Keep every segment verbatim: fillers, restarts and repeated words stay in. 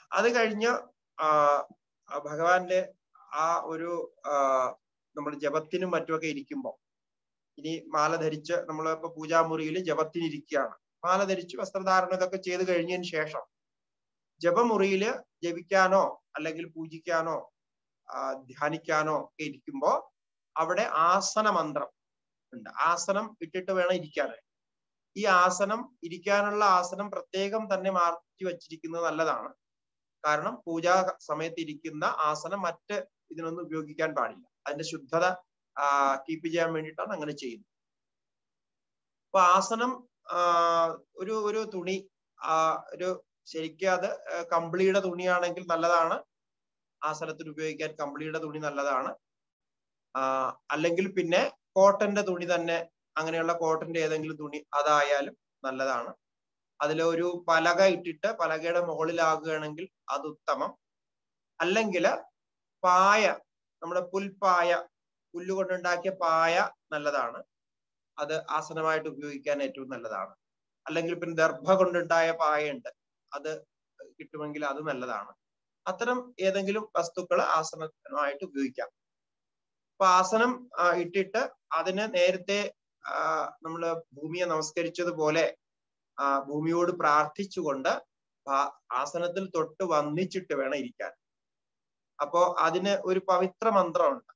അത് കഴിഞ്ഞ് ആ ഭഗവാന്റെ ആ ഒരു ആ നമ്മൾ ജപത്തിനും മറ്റുമൊക്കെ ഇരിക്കുമ്പോൾ ഇനി മാല ധരിച്ച് നമ്മളിപ്പോ പൂജാമുറിയിൽ ജപത്തിന് ഇരിക്കുകയാണ്. മാല ധരിച്ച് വസ്ത്രധാരണം ഇതൊക്കെ ചെയ്ത് കഴിഞ്ഞതിന് ശേഷം ജപമുറിയില് ജപിക്കാനോ അല്ലെങ്കിൽ പൂജിക്കാനോ ധ്യാനിക്കാനോ ഒക്കെ ഇരിക്കുമ്പോ അവിടെ ആസന മന്ത്രം ഉണ്ട്. ആസനം ഇട്ടിട്ട് വേണം ഇരിക്കാനായി. ഈ ആസനം ഇരിക്കാനുള്ള ആസനം പ്രത്യേകം തന്നെ മാറ്റി വച്ചിരിക്കുന്നത് നല്ലതാണ്. കാരണം പൂജാ സമയത്ത് ഇരിക്കുന്ന ആസനം മറ്റ് ഇതിനൊന്നും ഉപയോഗിക്കാൻ പാടില്ല. അതിന്റെ ശുദ്ധത ആ കീപ്പ് ചെയ്യാൻ വേണ്ടിയിട്ടാണ് അങ്ങനെ ചെയ്യുന്നത്. അപ്പൊ ആസനം ആ ഒരു ഒരു തുണി ആ ഒരു ശരിക്കും അത് കമ്പിളിയുടെ തുണിയാണെങ്കിൽ നല്ലതാണ്. ആസനത്തിന് ഉപയോഗിക്കാൻ കമ്പിളിയുടെ തുണി നല്ലതാണ്. ആ അല്ലെങ്കിൽ പിന്നെ കോട്ടന്റെ തുണി തന്നെ, അങ്ങനെയുള്ള കോട്ടന്റെ ഏതെങ്കിലും തുണി അതായാലും നല്ലതാണ്. അതിലൊരു പലക ഇട്ടിട്ട് പലകയുടെ മുകളിലാകുകയാണെങ്കിൽ അത് ഉത്തമം. അല്ലെങ്കിൽ പായ, നമ്മുടെ പുൽപ്പായ, പുല്ലുകൊണ്ടുണ്ടാക്കിയ പായ നല്ലതാണ്. അത് ആസനമായിട്ട് ഉപയോഗിക്കാൻ ഏറ്റവും നല്ലതാണ്. അല്ലെങ്കിൽ പിന്നെ ദർഭ കൊണ്ടുണ്ടായ പായ ഉണ്ട്, അത് കിട്ടുമെങ്കിൽ അത് നല്ലതാണ്. അത്തരം ഏതെങ്കിലും വസ്തുക്കൾ ആസനമായിട്ട് ഉപയോഗിക്കാം. അപ്പൊ ആസനം ഇട്ടിട്ട് അതിന് നേരത്തെ ആ നമ്മള് ഭൂമിയെ നമസ്കരിച്ചതുപോലെ ആ ഭൂമിയോട് പ്രാർത്ഥിച്ചുകൊണ്ട് ആസനത്തിൽ തൊട്ട് വന്നിച്ചിട്ട് വേണം ഇരിക്കാൻ. അപ്പോ അതിന് ഒരു പവിത്ര മന്ത്രമുണ്ട്.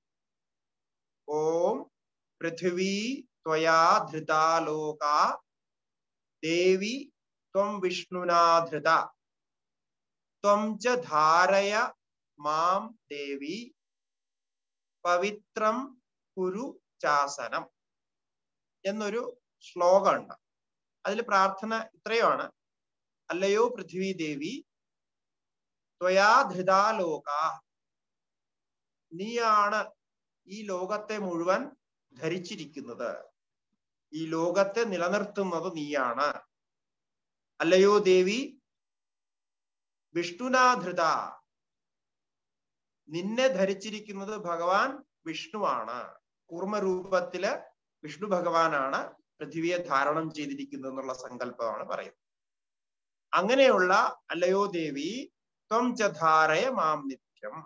ഓം പൃഥിവീ ത്വയാ ധൃതാ ലോകാ ദേവി ത്വം വിഷ്ണുനാധൃത ത്വം ച ധാരയ മാം ദേവി പവിത്രം കുരു ചാസനം എന്നൊരു ശ്ലോകമുണ്ട്. അതിൽ പ്രാർത്ഥന ഇത്രയുമാണ്: അല്ലയോ പൃഥ്വി ദേവി, ത്വയാ ധൃതാ ലോകാ, നീയാണ് ഈ ലോകത്തെ മുഴുവൻ ധരിച്ചിരിക്കുന്നത്, ഈ ലോകത്തെ നിലനിർത്തുന്നത് നീയാണ്. അല്ലയോ ദേവി, വിഷ്ണുനാധൃത, നിന്നെ ധരിച്ചിരിക്കുന്നത് ഭഗവാൻ വിഷ്ണുവാണ്. കൂർമ്മരൂപത്തില് വിഷ്ണു ഭഗവാനാണ് പൃഥ്വിയെ ധാരണം ചെയ്തിരിക്കുന്നത് എന്നുള്ള സങ്കല്പമാണ് പറയുന്നത്. അങ്ങനെയുള്ള അല്ലയോ ദേവി, ത്വം ച ധാരയ മാം നിത്യം,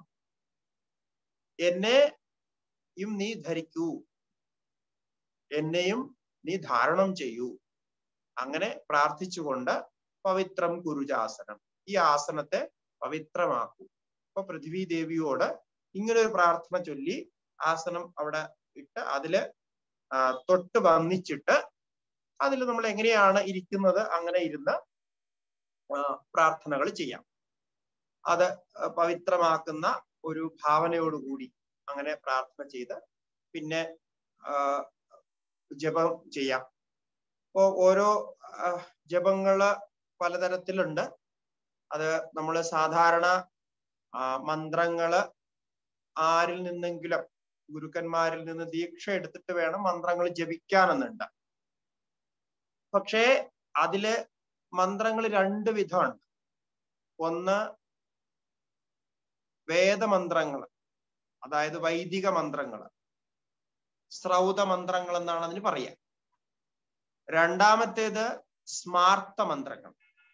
എന്നെയും നീ ധരിക്കൂ, എന്നെയും നീ ധാരണം ചെയ്യൂ. അങ്ങനെ പ്രാർത്ഥിച്ചുകൊണ്ട് പവിത്രം കുരുജാസനം, ഈ ആസനത്തെ പവിത്രമാക്കൂ. അപ്പൊ പൃഥ്വി ദേവിയോട് ഇങ്ങനെ ഒരു പ്രാർത്ഥന ചൊല്ലി ആസനം അവിടെ ഇട്ട് അതില് തൊട്ട് വന്നിച്ചിട്ട് അതിൽ നമ്മൾ എങ്ങനെയാണ് ഇരിക്കുന്നത് അങ്ങനെ ഇരുന്ന് പ്രാർത്ഥനകൾ ചെയ്യാം. അത് പവിത്രമാക്കുന്ന ഒരു ഭാവനയോടുകൂടി അങ്ങനെ പ്രാർത്ഥന ചെയ്ത് പിന്നെ ജപം ചെയ്യാം. ഇപ്പോ ഓരോ ജപങ്ങള് പലതരത്തിലുണ്ട്. അത് നമ്മൾ സാധാരണ മന്ത്രങ്ങള് ആരിൽ നിന്നെങ്കിലും ഗുരുക്കന്മാരിൽ നിന്ന് ദീക്ഷ എടുത്തിട്ട് വേണം മന്ത്രങ്ങൾ ജപിക്കാനെന്നുണ്ട്. പക്ഷേ അതില് മന്ത്രങ്ങൾ രണ്ട് വിധമുണ്ട്. ഒന്ന് വേദമന്ത്രങ്ങൾ, അതായത് വൈദിക മന്ത്രങ്ങൾ, ശ്രൗത മന്ത്രങ്ങൾ എന്നാണ് അതിന് പറയുക. രണ്ടാമത്തേത് സ്മാർത്ഥ മന്ത്രങ്ങൾ.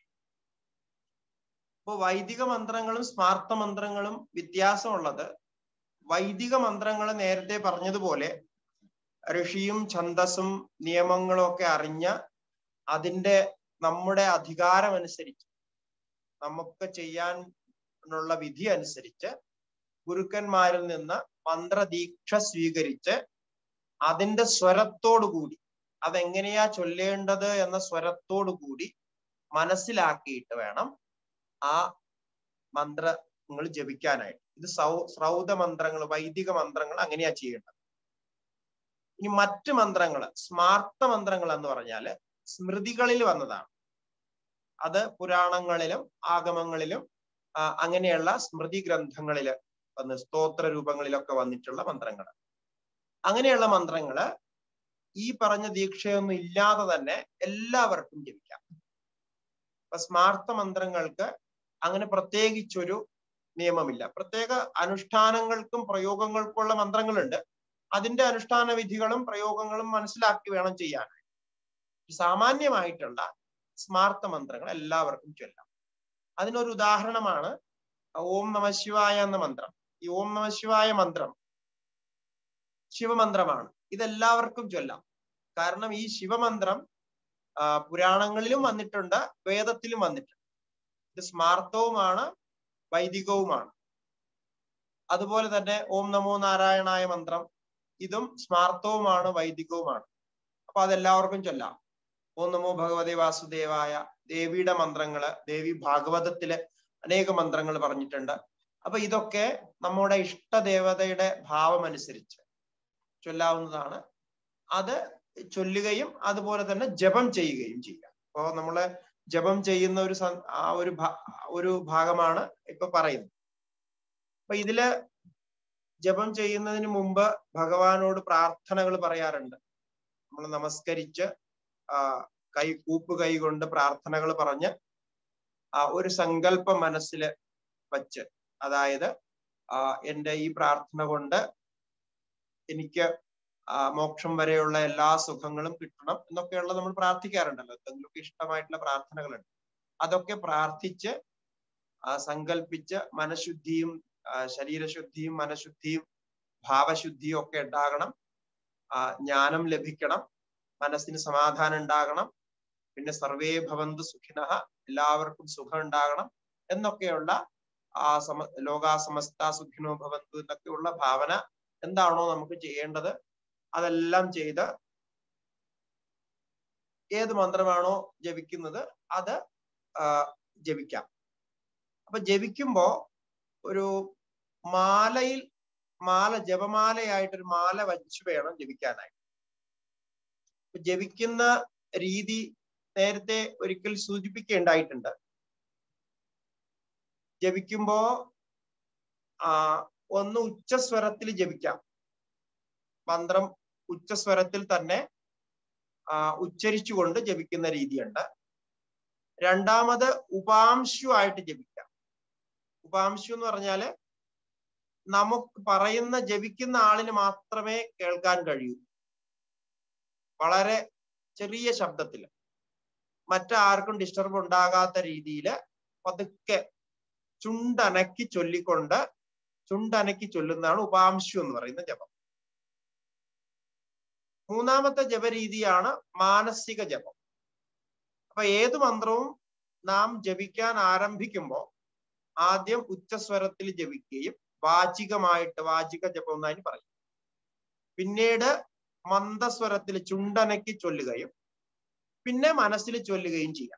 ഇപ്പൊ വൈദിക മന്ത്രങ്ങളും സ്മാർത്ഥ മന്ത്രങ്ങളും വ്യത്യാസമുള്ളത്, വൈദിക മന്ത്രങ്ങൾ നേരത്തെ പറഞ്ഞതുപോലെ ഋഷിയും ഛന്ദസ്സും നിയമങ്ങളും ഒക്കെ അറിഞ്ഞ് അതിൻ്റെ നമ്മുടെ അധികാരമനുസരിച്ച് നമുക്ക് ചെയ്യാനുള്ള വിധി അനുസരിച്ച് ഗുരുക്കന്മാരിൽ നിന്ന് മന്ത്രദീക്ഷ സ്വീകരിച്ച് അതിൻ്റെ സ്വരത്തോടു കൂടി, അതെങ്ങനെയാ ചൊല്ലേണ്ടത് എന്ന സ്വരത്തോടു കൂടി മനസ്സിലാക്കിയിട്ട് വേണം ആ മന്ത്രങ്ങൾ ജപിക്കാനായിട്ട്. ഇത് സൗ ശ്രൗത മന്ത്രങ്ങൾ, വൈദിക മന്ത്രങ്ങൾ അങ്ങനെയാ ചെയ്യേണ്ടത്. ഇനി മറ്റ് മന്ത്രങ്ങൾ, സ്മാർത്ഥ മന്ത്രങ്ങൾ എന്ന് പറഞ്ഞാല് സ്മൃതികളിൽ വന്നതാണ്. അത് പുരാണങ്ങളിലും ആഗമങ്ങളിലും അങ്ങനെയുള്ള സ്മൃതി ഗ്രന്ഥങ്ങളില് വന്ന് സ്തോത്ര രൂപങ്ങളിലൊക്കെ വന്നിട്ടുള്ള മന്ത്രങ്ങൾ. അങ്ങനെയുള്ള മന്ത്രങ്ങള് ഈ പറഞ്ഞ ദീക്ഷയൊന്നും ഇല്ലാതെ തന്നെ എല്ലാവർക്കും ജപിക്കാം. അപ്പൊ സ്മാർത്ഥ മന്ത്രങ്ങൾക്ക് അങ്ങനെ പ്രത്യേകിച്ചൊരു നിയമമില്ല. പ്രത്യേക അനുഷ്ഠാനങ്ങൾക്കും പ്രയോഗങ്ങൾക്കുള്ള മന്ത്രങ്ങളുണ്ട്. അതിന്റെ അനുഷ്ഠാന വിധികളും പ്രയോഗങ്ങളും മനസ്സിലാക്കി വേണം ചെയ്യാനായിട്ട്. സാമാന്യമായിട്ടുള്ള സ്മാർത്ഥ മന്ത്രങ്ങൾ എല്ലാവർക്കും ചൊല്ലാം. അതിനൊരു ഉദാഹരണമാണ് ഓം നമ ശിവായ എന്ന മന്ത്രം. ഈ ഓം നമ ശിവായ മന്ത്രം ശിവമന്ത്രമാണ്. ഇതെല്ലാവർക്കും ചൊല്ലാം. കാരണം ഈ ശിവമന്ത്രം ആ പുരാണങ്ങളിലും വന്നിട്ടുണ്ട്, വേദത്തിലും വന്നിട്ടുണ്ട്. ഇത് സ്മാർത്ഥവുമാണ്, വൈദികവുമാണ്. അതുപോലെ തന്നെ ഓം നമോ നാരായണായ മന്ത്രം, ഇതും സ്മാർത്ഥവുമാണ്, വൈദികവുമാണ്. അപ്പൊ അതെല്ലാവർക്കും ചൊല്ലാം. ഓം നമോ ഭഗവതേ വാസുദേവായ, ദേവിയുടെ മന്ത്രങ്ങള്, ദേവി ഭാഗവതത്തില് അനേക മന്ത്രങ്ങൾ പറഞ്ഞിട്ടുണ്ട്. അപ്പൊ ഇതൊക്കെ നമ്മുടെ ഇഷ്ടദേവതയുടെ ഭാവം അനുസരിച്ച് ചൊല്ലാവുന്നതാണ്. അത് ചൊല്ലുകയും അതുപോലെ തന്നെ ജപം ചെയ്യുകയും ചെയ്യാം. അപ്പോ നമ്മള് ജപം ചെയ്യുന്ന ഒരു ആ ഒരു ഒരു ഭാഗമാണ് ഇപ്പൊ പറയുന്നത്. അപ്പൊ ഇതില് ജപം ചെയ്യുന്നതിന് മുമ്പ് ഭഗവാനോട് പ്രാർത്ഥനകൾ പറയാറുണ്ട്. നമ്മൾ നമസ്കരിച്ച് ആ കൈ കൂപ്പ് കൈ കൊണ്ട് പ്രാർത്ഥനകൾ പറഞ്ഞ് ആ ഒരു സങ്കല്പം മനസ്സിൽ വച്ച്, അതായത് ആ എൻ്റെ ഈ പ്രാർത്ഥന കൊണ്ട് എനിക്ക് ആ മോക്ഷം വരെയുള്ള എല്ലാ സുഖങ്ങളും കിട്ടണം എന്നൊക്കെയുള്ള നമ്മൾ പ്രാർത്ഥിക്കാറുണ്ടല്ലോ. എന്തെങ്കിലുമൊക്കെ ഇഷ്ടമായിട്ടുള്ള പ്രാർത്ഥനകളുണ്ട്. അതൊക്കെ പ്രാർത്ഥിച്ച് ആ സങ്കല്പിച്ച് മനഃശുദ്ധിയും ശരീരശുദ്ധിയും മനഃശുദ്ധിയും ഭാവശുദ്ധിയും ഒക്കെ ഉണ്ടാകണം. ആ ജ്ഞാനം ലഭിക്കണം, മനസ്സിന് സമാധാനം ഉണ്ടാകണം, പിന്നെ സർവേ ഭവന്തു സുഖിനഃ, എല്ലാവർക്കും സുഖം ഉണ്ടാകണം എന്നൊക്കെയുള്ള ആ സമ ലോകാ സമസ്ത സുഖിനോ ഭവന്തു എന്നൊക്കെയുള്ള ഭാവന എന്താണോ നമുക്ക് ചെയ്യേണ്ടത് അതെല്ലാം ചെയ്ത് ഏത് മന്ത്രമാണോ ജപിക്കുന്നത് അത് ആ ജപിക്കാം. അപ്പൊ ജപിക്കുമ്പോ ഒരു മാലയിൽ മാല ജപമാലയായിട്ടൊരു മാല വച്ച് വേണം ജപിക്കാനായിട്ട്. ജപിക്കുന്ന രീതി നേരത്തെ ഒരിക്കൽ സൂചിപ്പിക്കുകയുണ്ടായിട്ടുണ്ട്. ജപിക്കുമ്പോ ആ ഒന്ന് ഉച്ചസ്വരത്തിൽ ജപിക്കാം. മന്ത്രം ഉച്ചസ്വരത്തിൽ തന്നെ ആ ഉച്ചരിച്ചുകൊണ്ട് ജപിക്കുന്ന രീതിയുണ്ട്. രണ്ടാമത് ഉപാംശു ആയിട്ട് ജപിക്കാം. ഉപാംശു എന്ന് പറഞ്ഞാല് നമുക്ക് പറയുന്ന ജപിക്കുന്ന ആളിന് മാത്രമേ കേൾക്കാൻ കഴിയൂ. വളരെ ചെറിയ ശബ്ദത്തിൽ, മറ്റാർക്കും ഡിസ്റ്റർബ് ഉണ്ടാകാത്ത രീതിയിൽ പതുക്കെ ചുണ്ടനക്കി ചൊല്ലിക്കൊണ്ട് ചുണ്ടനക്കി ചൊല്ലുന്നതാണ് ഉപാംശു എന്ന് പറയുന്ന ജപം. മൂന്നാമത്തെ ജപരീതിയാണ് മാനസിക ജപം. അപ്പൊ ഏത് മന്ത്രവും നാം ജപിക്കാൻ ആരംഭിക്കുമ്പോൾ ആദ്യം ഉച്ചസ്വരത്തിൽ ജപിക്കുകയും വാചികമായിട്ട് വാചിക ജപം എന്നതിന് പറയും. പിന്നീട് മന്ദസ്വരത്തിൽ ചുണ്ടനക്കി ചൊല്ലുകയും പിന്നെ മനസ്സിൽ ചൊല്ലുകയും ചെയ്യാം.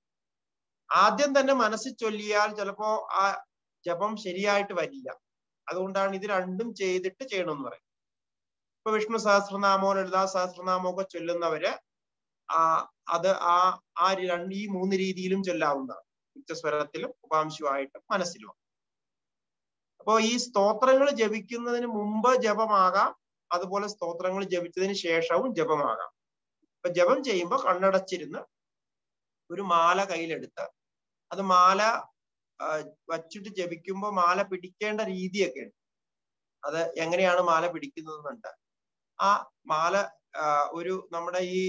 ആദ്യം തന്നെ മനസ്സിൽ ചൊല്ലിയാൽ ചിലപ്പോ ആ ജപം ശരിയായിട്ട് വരില്ല. അതുകൊണ്ടാണ് ഇത് രണ്ടും ചെയ്തിട്ട് ചെയ്യണമെന്ന് പറയും. ഇപ്പൊ വിഷ്ണു സഹസ്രനാമോ ലളിതാ സഹസ്രനാമോ ഒക്കെ ചൊല്ലുന്നവര് ആ അത് ആ ആ രണ്ട് ഈ മൂന്ന് രീതിയിലും ചൊല്ലാവുന്നതാണ്. ഉച്ചസ്വരത്തിലും ഉപാംശുവായിട്ടും മനസ്സിലും. അപ്പോ ഈ സ്തോത്രങ്ങൾ ജപിക്കുന്നതിന് മുമ്പ് ജപമാകാം, അതുപോലെ സ്തോത്രങ്ങൾ ജപിച്ചതിന് ശേഷവും ജപമാകാം. ഇപ്പൊ ജപം ചെയ്യുമ്പോൾ കണ്ണടച്ചിരുന്ന് ഒരു മാല കയ്യിലെടുത്ത് അത് മാല വച്ചിട്ട് ജപിക്കുമ്പോൾ മാല പിടിക്കേണ്ട രീതിയൊക്കെ ഉണ്ട്. അത് എങ്ങനെയാണ് മാല പിടിക്കുന്നതെന്നുണ്ട്. ആ മാല ഒരു നമ്മുടെ ഈ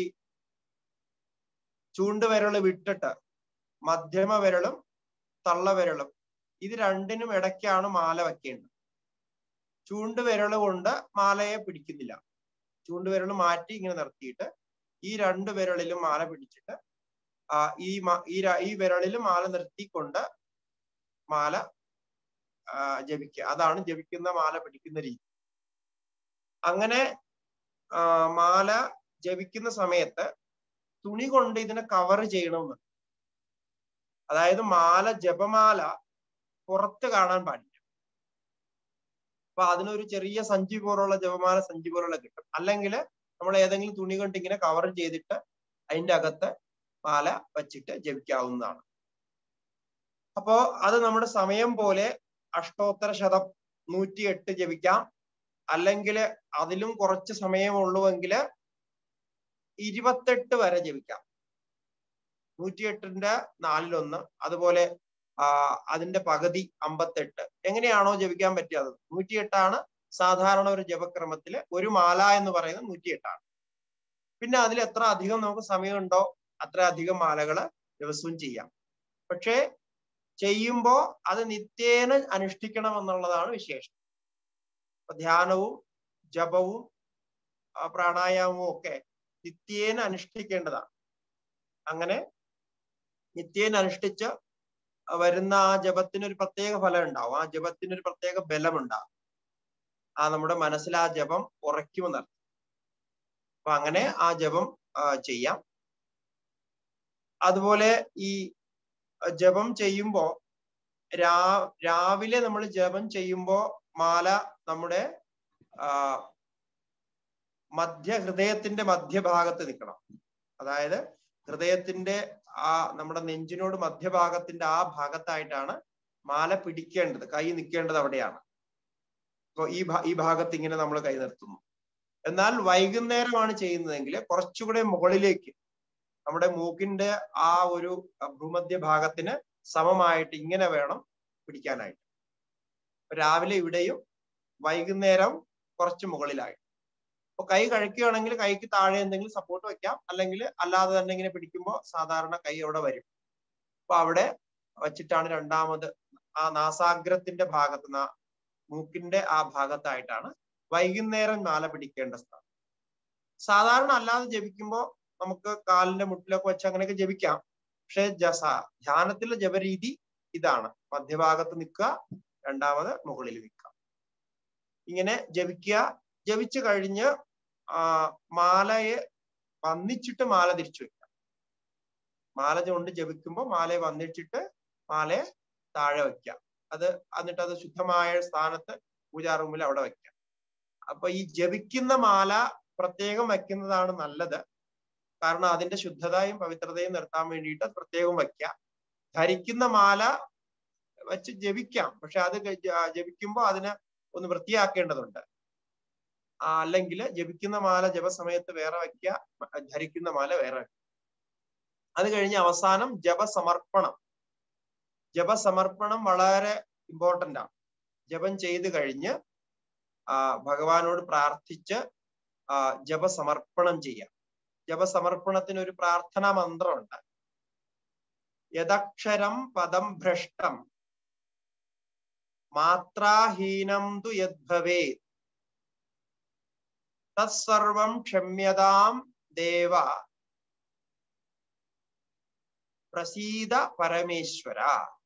ചൂണ്ടുവിരല് വിട്ടിട്ട് മധ്യമ വിരലും തള്ളവിരലും ഇത് രണ്ടിനും ഇടയ്ക്കാണ് മാല വയ്ക്കേണ്ടത്. ചൂണ്ടുവിരൽ കൊണ്ട് മാലയെ പിടിക്കുന്നില്ല. ചൂണ്ടുവിരൽ മാറ്റി ഇങ്ങനെ നിർത്തിയിട്ട് ഈ രണ്ട് വിരലിലും മാല പിടിച്ചിട്ട് ആ ഈ ഈ വിരലിൽ മാല നിർത്തിക്കൊണ്ട് മാല ജപിക്കുക. അതാണ് ജപിക്കുന്ന മാല പിടിക്കുന്ന രീതി. അങ്ങനെ ആ മാല ജപിക്കുന്ന സമയത്ത് തുണി കൊണ്ട് ഇതിനെ കവർ ചെയ്യണമെന്ന്. അതായത് മാല ജപമാല പുറത്ത് കാണാൻ പാടില്ല. അപ്പൊ അതിനൊരു ചെറിയ സഞ്ചി പോലുള്ള ജപമാല സഞ്ചി പോലുള്ള കിട്ടും. അല്ലെങ്കിൽ നമ്മൾ ഏതെങ്കിലും തുണി കൊണ്ട് ഇങ്ങനെ കവർ ചെയ്തിട്ട് അതിൻ്റെ അകത്ത് മാല വച്ചിട്ട് ജപിക്കാവുന്നതാണ്. അപ്പോ അത് നമ്മുടെ സമയം പോലെ അഷ്ടോത്തര ശതം നൂറ്റി എട്ട് ജപിക്കാം. അല്ലെങ്കിൽ അതിലും കുറച്ച് സമയമുള്ളുവെങ്കിൽ ഇരുപത്തെട്ട് വരെ ജപിക്കാം. നൂറ്റിയെട്ടിന്റെ നാലിലൊന്ന്, അതുപോലെ ആ അതിന്റെ പകുതി അമ്പത്തെട്ട്, എങ്ങനെയാണോ ജപിക്കാൻ പറ്റിയത്. നൂറ്റിയെട്ടാണ് സാധാരണ ഒരു ജപക്രമത്തില് ഒരു മാല എന്ന് പറയുന്നത് നൂറ്റിയെട്ടാണ്. പിന്നെ അതിൽ എത്ര അധികം നമുക്ക് സമയമുണ്ടോ അത്ര അധികം മാലകള് ദിവസവും ചെയ്യാം. പക്ഷേ ചെയ്യുമ്പോ അത് നിത്യേന അനുഷ്ഠിക്കണം എന്നുള്ളതാണ് വിശേഷം. അപ്പൊ ധ്യാനവും ജപവും പ്രാണായാമവും ഒക്കെ നിത്യേന അനുഷ്ഠിക്കേണ്ടതാണ്. അങ്ങനെ നിത്യേന അനുഷ്ഠിച്ച് വരുന്ന ആ ജപത്തിനൊരു പ്രത്യേക ഫലം ഉണ്ടാവും. ആ ജപത്തിനൊരു പ്രത്യേക ബലമുണ്ടാവും. ആ നമ്മുടെ മനസ്സിൽ ആ ജപം ഉറയ്ക്കുമെന്നർത്ഥം. അപ്പൊ അങ്ങനെ ആ ജപം ചെയ്യാം. അതുപോലെ ഈ ജപം ചെയ്യുമ്പോ രാ രാവിലെ നമ്മൾ ജപം ചെയ്യുമ്പോ മാല നമ്മുടെ ആ മധ്യ ഹൃദയത്തിന്റെ മധ്യഭാഗത്ത് നിൽക്കണം. അതായത് ഹൃദയത്തിന്റെ ആ നമ്മുടെ നെഞ്ചിനോട് മധ്യഭാഗത്തിന്റെ ആ ഭാഗത്തായിട്ടാണ് മാല പിടിക്കേണ്ടത്. കൈ നിൽക്കേണ്ടത് അവിടെയാണ്. അപ്പൊ ഈ ഈ ഭാഗത്ത് ഇങ്ങനെ നമ്മൾ കൈ നിർത്തുന്നു. എന്നാൽ വൈകുന്നേരമാണ് ചെയ്യുന്നതെങ്കിൽ കുറച്ചുകൂടെ മുകളിലേക്ക് നമ്മുടെ മൂക്കിന്റെ ആ ഒരു ഭൂമധ്യ ഭാഗത്തിന് സമമായിട്ട് ഇങ്ങനെ വേണം പിടിക്കാനായിട്ട്. രാവിലെ ഇവിടെയും വൈകുന്നേരം കുറച്ച് മുകളിലായിട്ട്. അപ്പൊ കൈ കഴിക്കുകയാണെങ്കിൽ കൈക്ക് താഴെ എന്തെങ്കിലും സപ്പോർട്ട് വെക്കാം, അല്ലെങ്കിൽ അല്ലാതെ തന്നെ ഇങ്ങനെ പിടിക്കുമ്പോൾ സാധാരണ കൈ അവിടെ വരും. അപ്പൊ അവിടെ വച്ചിട്ടാണ് രണ്ടാമത് ആ നാസാഗ്രത്തിന്റെ ഭാഗത്ത് മൂക്കിന്റെ ആ ഭാഗത്തായിട്ടാണ് വൈകുന്നേരം മാല പിടിക്കേണ്ട സ്ഥലം. സാധാരണ അല്ലാതെ ജപിക്കുമ്പോൾ നമുക്ക് കാലിന്റെ മുട്ടിലൊക്കെ വെച്ച് അങ്ങനെയൊക്കെ ജപിക്കാം. പക്ഷെ ജസ ധ്യാനത്തിലെ ജപരീതി ഇതാണ്. മധ്യഭാഗത്ത് നിൽക്കുക, രണ്ടാമത് മുകളിൽ നിൽക്കുക. ഇങ്ങനെ ജപിക്കുക. ജപിച്ചു കഴിഞ്ഞ് ആ മാലയെ വന്നിച്ചിട്ട് മാല തിരിച്ചു വെക്കാം. മാല കൊണ്ട് ജപിക്കുമ്പോൾ മാലയെ വന്നിച്ചിട്ട് മാലയെ താഴെ വെക്കാം. അത് എന്നിട്ട് അത് ശുദ്ധമായ സ്ഥാനത്ത് പൂജാ റൂമിൽ അവിടെ വെക്കാം. അപ്പൊ ഈ ജപിക്കുന്ന മാല പ്രത്യേകം വെക്കുന്നതാണ് നല്ലത്. കാരണം അതിന്റെ ശുദ്ധതയും പവിത്രതയും നിർത്താൻ വേണ്ടിയിട്ട് പ്രത്യേകം വയ്ക്കാം. ധരിക്കുന്ന മാല വെച്ച് ജപിക്കാം, പക്ഷെ അത് ജപിക്കുമ്പോൾ അതിനെ ഒന്ന് വൃത്തിയാക്കേണ്ടതുണ്ട്. അല്ലെങ്കിൽ ജപിക്കുന്ന മാല ജപസമയത്ത് വേറെ വയ്ക്കുക, ധരിക്കുന്ന മാല വേറെ വയ്ക്കുക. അത് കഴിഞ്ഞ് അവസാനം ജപസമർപ്പണം. ജപസമർപ്പണം വളരെ ഇമ്പോർട്ടന്റ് ആണ്. ജപം ചെയ്ത് കഴിഞ്ഞ് ആ ഭഗവാനോട് പ്രാർത്ഥിച്ച് ആ ജപസമർപ്പണം ചെയ്യാം. ജപസമർപ്പണത്തിന് ഒരു പ്രാർത്ഥനാ മന്ത്രമുണ്ട്. യദക്ഷരം പദം ഭ്രഷ്ടം മാത്രാഹീനം തു യദ്ഭവേ തത്സർവം ക്ഷമ്യതാം ദേവ പ്രസീദ പരമേശ്വര.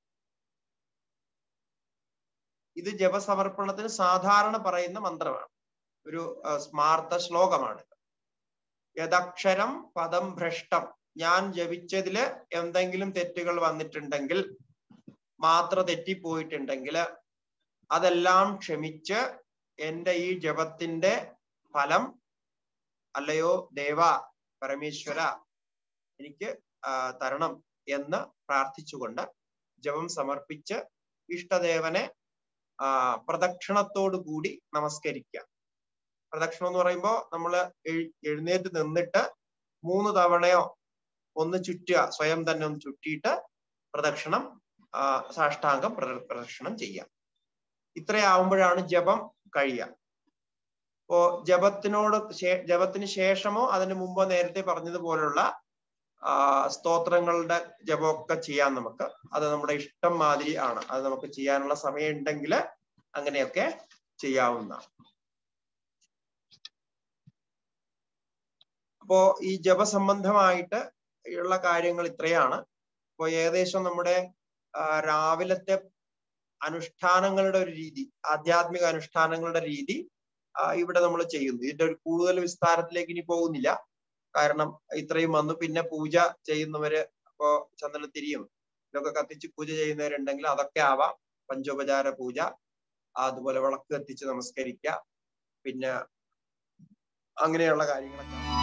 ഇത് ജപസമർപ്പണത്തിന് സാധാരണ പറയുന്ന മന്ത്രമാണ്. ഒരു സ്മാർത്ഥ ശ്ലോകമാണ്. യദക്ഷരം പദം ഭ്രഷ്ടം, ഞാൻ ജപിച്ചതില് എന്തെങ്കിലും തെറ്റുകൾ വന്നിട്ടുണ്ടെങ്കിൽ, മാത്ര തെറ്റിപ്പോയിട്ടുണ്ടെങ്കിൽ അതെല്ലാം ക്ഷമിച്ച് എൻ്റെ ഈ ജപത്തിന്റെ ഫലം അല്ലയോ ദേവ പരമേശ്വര എനിക്ക് തരണം എന്ന് പ്രാർത്ഥിച്ചുകൊണ്ട് ജപം സമർപ്പിച്ച് ഇഷ്ടദേവനെ ആ പ്രദക്ഷിണത്തോടു കൂടി നമസ്കരിക്കുക. പ്രദക്ഷിണം എന്ന് പറയുമ്പോൾ നമ്മൾ എഴുന്നേറ്റ് നിന്നിട്ട് മൂന്ന് തവണയോ ഒന്ന് ചുറ്റുക, സ്വയം തന്നെ ഒന്ന് ചുറ്റിയിട്ട് പ്രദക്ഷിണം ആ സാഷ്ടാംഗം പ്രദക്ഷിണം ചെയ്യാം. ഇത്രയാവുമ്പോഴാണ് ജപം കഴിയുക. അപ്പോ ജപത്തിനോട് ജപത്തിന് ശേഷമോ അതിന് മുമ്പോ നേരത്തെ പറഞ്ഞതുപോലുള്ള ആ സ്തോത്രങ്ങളുടെ ജപമൊക്കെ ചെയ്യാം നമുക്ക്. അത് നമ്മുടെ ഇഷ്ടം മാതിരി ആണ്. അത് നമുക്ക് ചെയ്യാനുള്ള സമയം ഉണ്ടെങ്കിൽ അങ്ങനെയൊക്കെ ചെയ്യാവുന്നതാണ്. അപ്പോ ഈ ജപസംബന്ധമായിട്ട് ഉള്ള കാര്യങ്ങൾ ഇത്രയാണ്. അപ്പോൾ ഏകദേശം നമ്മുടെ രാവിലത്തെ അനുഷ്ഠാനങ്ങളുടെ ഒരു രീതി, ആധ്യാത്മിക അനുഷ്ഠാനങ്ങളുടെ രീതി ഇവിടെ നമ്മൾ ചെയ്യുന്നു. ഇതിന്റെ ഒരു കൂടുതൽ വിസ്താരത്തിലേക്ക് ഇനി പോകുന്നില്ല. കാരണം ഇത്രയും വന്നു. പിന്നെ പൂജ ചെയ്യുന്നവര് അപ്പോ ചന്ദനത്തിരിയും ഇതൊക്കെ കത്തിച്ച് പൂജ ചെയ്യുന്നവരുണ്ടെങ്കിൽ അതൊക്കെ ആവാം. പഞ്ചോപചാര പൂജ, അതുപോലെ വിളക്ക് കത്തിച്ച് നമസ്കരിക്കുക, പിന്നെ അങ്ങനെയുള്ള കാര്യങ്ങളൊക്കെ